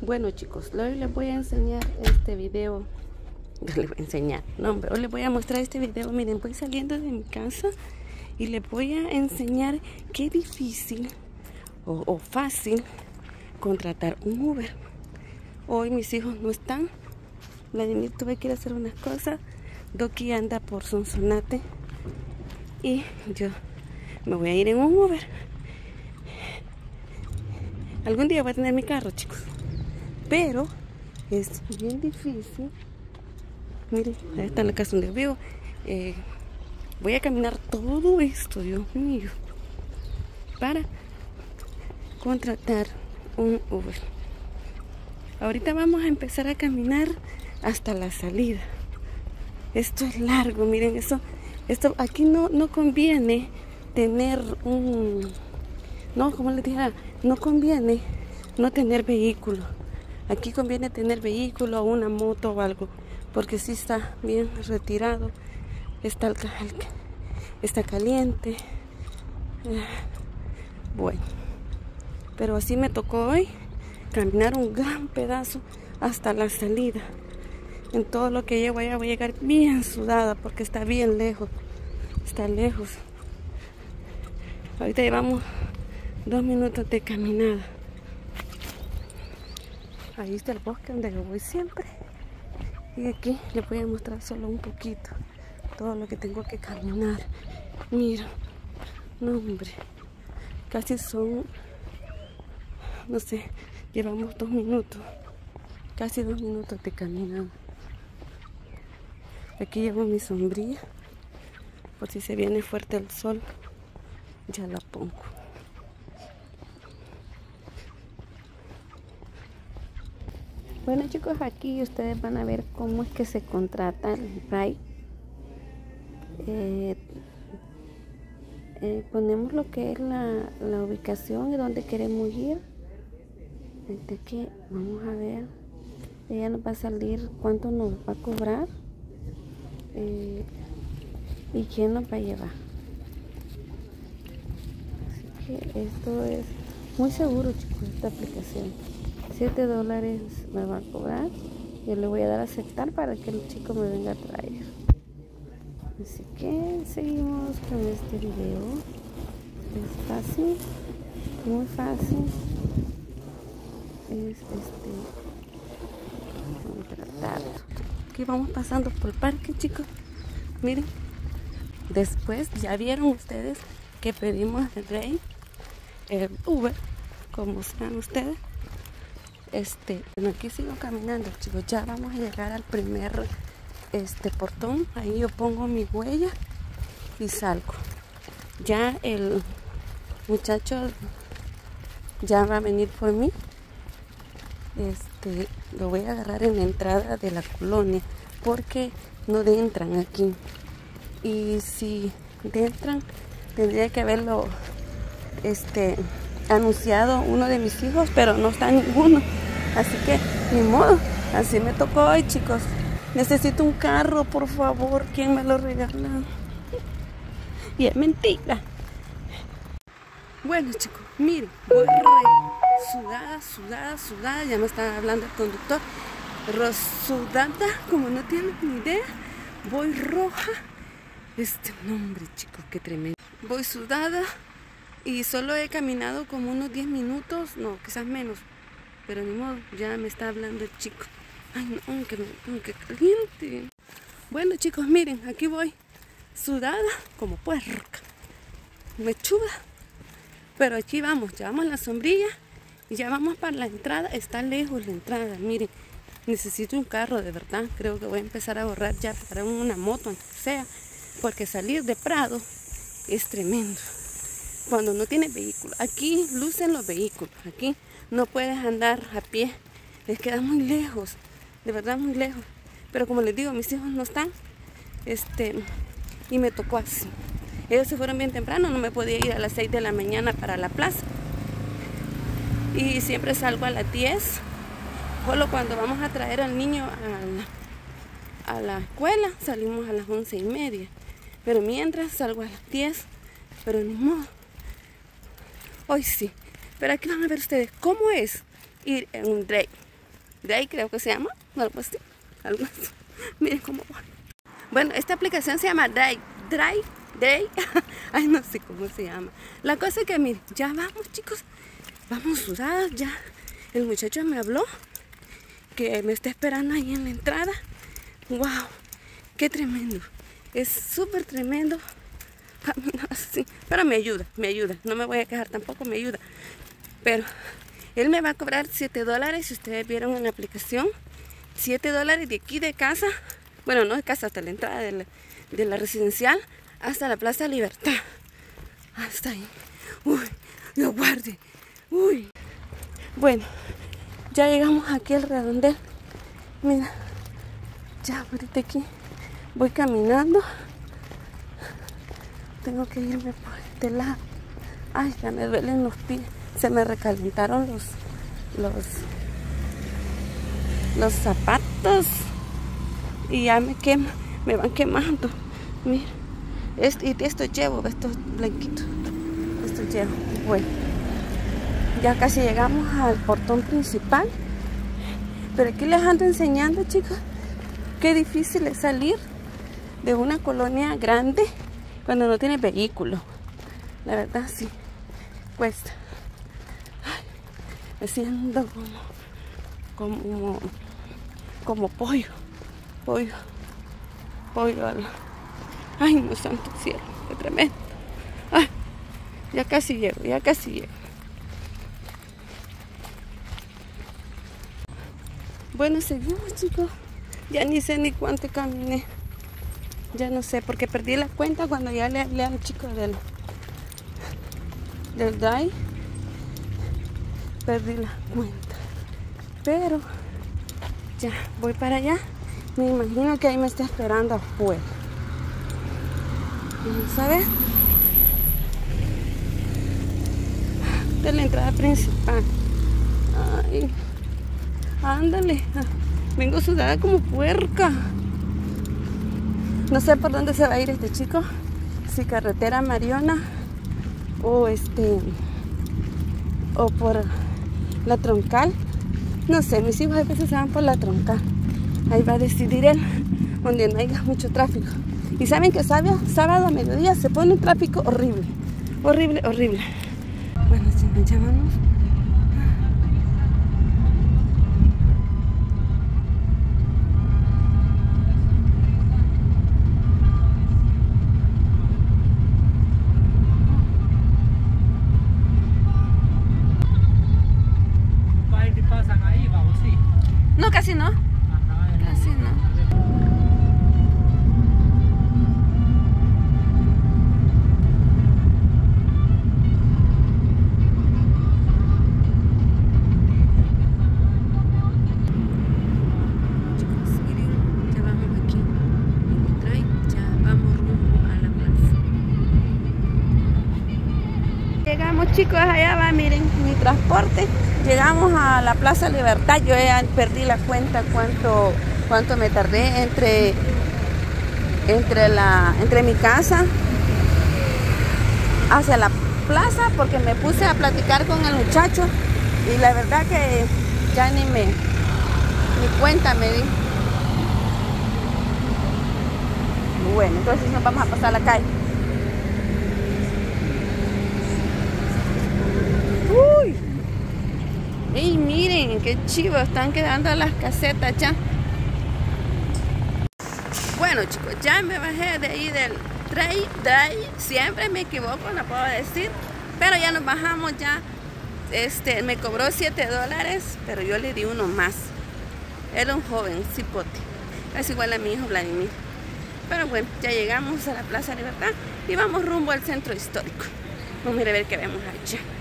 Bueno chicos, hoy les voy a enseñar este video. Les voy a enseñar, no hombre, hoy les voy a mostrar este video. Miren, voy saliendo de mi casa y les voy a enseñar qué difícil o fácil contratar un Uber. Hoy mis hijos no están. Vladimir tuve que ir a hacer unas cosas. Doki anda por Sonsonate y yo me voy a ir en un Uber. Algún día voy a tener mi carro, chicos, pero es bien difícil. Miren, ahí está la casa donde vivo. Voy a caminar todo esto, Dios mío, para contratar un Uber. Ahorita vamos a empezar a caminar hasta la salida. Esto es largo, miren, esto aquí no conviene tener un... No, como les dije, no conviene no tener vehículo. Aquí conviene tener vehículo o una moto o algo, porque sí está bien retirado, está caliente. Bueno, pero así me tocó hoy caminar un gran pedazo hasta la salida. En todo lo que llego allá voy a llegar bien sudada porque está bien lejos. Está lejos. Ahorita llevamos 2 minutos de caminada. Ahí está el bosque donde yo voy siempre. Y aquí les voy a mostrar solo un poquito todo lo que tengo que caminar. Mira, no hombre, casi son, no sé, llevamos 2 minutos, casi 2 minutos de caminada. Aquí llevo mi sombrilla, por si se viene fuerte el sol, ya la pongo. Bueno chicos, aquí ustedes van a ver cómo es que se contrata el ride. Ponemos lo que es la ubicación y dónde queremos ir. Desde que vamos a ver, ella nos va a salir cuánto nos va a cobrar y quién nos va a llevar. Así que esto es muy seguro, chicos, esta aplicación. $7 me va a cobrar. Yo le voy a dar a aceptar para que el chico me venga a traer. Así que seguimos con este video. Es fácil, muy fácil. Es contratarlo. Aquí vamos pasando por el parque, chicos. Miren. Después ya vieron ustedes que pedimos el rey Uber, como saben ustedes. Bueno, aquí sigo caminando, chicos. Ya vamos a llegar al primer portón. Ahí yo pongo mi huella y salgo. Ya el muchacho ya va a venir por mí. Lo voy a agarrar en la entrada de la colonia, porque no entran aquí. Y si entran, tendría que haberlo anunciado uno de mis hijos, pero no está ninguno. Así que ni modo, así me tocó hoy, chicos. Necesito un carro, por favor. ¿Quién me lo regala? Y es mentira. Bueno, chicos, miren, voy sudada. Ya me está hablando el conductor. Sudada, como no tienen ni idea. Voy roja. Nombre, chicos, qué tremendo. Voy sudada y solo he caminado como unos 10 minutos, no, quizás menos. Pero ni modo, ya me está hablando el chico. Ay, no, que caliente. Bueno, chicos, miren, aquí voy sudada como puerca, mechuda. Pero aquí vamos, llevamos la sombrilla y ya vamos para la entrada. Está lejos la entrada, miren. Necesito un carro, de verdad. Creo que voy a empezar a ahorrar ya para una moto, aunque sea. Porque salir de Prado es tremendo cuando no tienes vehículo. Aquí lucen los vehículos. Aquí no puedes andar a pie. Les queda muy lejos. De verdad muy lejos. Pero como les digo, mis hijos no están. Y me tocó así. Ellos se fueron bien temprano. No me podía ir a las 6 de la mañana para la plaza. Y siempre salgo a las 10. Solo cuando vamos a traer al niño a la escuela salimos a las 11:30. Pero mientras salgo a las 10. Pero ni modo. Hoy sí. Pero aquí van a ver ustedes cómo es ir en un drive. Drive creo que se llama, algo así. Miren cómo va. Bueno, esta aplicación se llama Drive. Ay, no sé cómo se llama. La cosa es que, miren, ya vamos, chicos. Vamos sudados ya. El muchacho me habló que me está esperando ahí en la entrada. Wow, qué tremendo. Es súper tremendo caminar así. Pero me ayuda. No me voy a quejar tampoco, me ayuda. Pero él me va a cobrar $7. Si ustedes vieron en la aplicación, $7 de aquí de casa. Bueno, no de casa, hasta la entrada de la residencial, hasta la Plaza Libertad. Hasta ahí. Uy, Dios guarde. Uy. Bueno, ya llegamos aquí al redondel. Mira, ya ahorita aquí voy caminando. Tengo que irme por este lado. Ay, ya me duelen los pies. Se me recalentaron los zapatos. Y ya me van quemando. Mira, esto llevo, estos blanquitos. Esto llevo. Bueno, ya casi llegamos al portón principal. Pero aquí les ando enseñando, chicos, qué difícil es salir de una colonia grande cuando no tiene vehículo. La verdad, sí, cuesta. Ay, me siento como pollo. Ay, no, santo cielo, qué tremendo. Ay, ya casi llego. Bueno, seguimos, chicos. Ya ni sé ni cuánto caminé. Ya no sé, porque perdí la cuenta cuando ya le hablé al chico del drive. Perdí la cuenta. Pero ya voy para allá. Me imagino que ahí me está esperando afuera. Vamos a ver. Esta es la entrada principal. Ay, ándale. Vengo sudada como puerca. No sé por dónde se va a ir este chico. Si carretera Mariona o por la troncal. No sé, mis hijos a veces se van por la troncal. Ahí va a decidir él, donde no haya mucho tráfico. Y saben que sábado a mediodía se pone un tráfico horrible. Horrible. Bueno, si nos llamamos. No, casi no. Casi no. Llegamos, chicos, allá va, miren, mi transporte. Llegamos a la Plaza Libertad. Yo ya perdí la cuenta cuánto me tardé entre mi casa hacia la plaza, porque me puse a platicar con el muchacho y la verdad que ya ni cuenta me di. Bueno, entonces nos vamos a pasar a la calle. Uy, ¡ey, miren qué chivo! Están quedando las casetas ya. Bueno, chicos, ya me bajé de ahí del drive. Siempre me equivoco, no puedo decir. Pero ya nos bajamos ya. Me cobró $7, pero yo le di uno más. Era un joven cipote. Es igual a mi hijo Vladimir. Pero bueno, ya llegamos a la Plaza Libertad y vamos rumbo al centro histórico. Vamos a ir a ver qué vemos allá.